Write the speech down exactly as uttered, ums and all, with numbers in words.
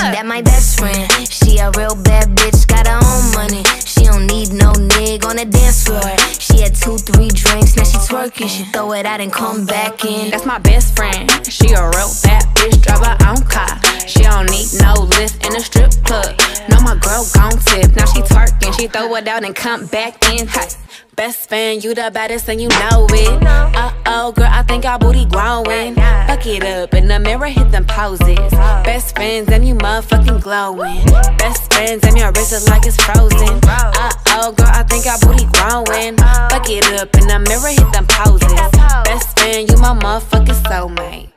That my best friend, she a real bad bitch, got her own money. She don't need no nigga on the dance floor. She had two, three drinks, now she twerking. She throw it out and come back in. That's my best friend, she a real bad bitch, drive her own car. She don't need no lift in a strip club. No, my girl gon' tip, now she twerking. She throw it out and come back in. Hey, best friend, you the baddest and you know it. Uh-oh, girl, I think our booty growing. Fuck it up, in the mirror, hit them poses. Best friends, and you motherfucking glowing. Best friends, and your wrist is like it's frozen. Uh-oh, girl, I think our booty growing. Fuck it up, in the mirror, hit them poses. Best friend, you my motherfucking soulmate.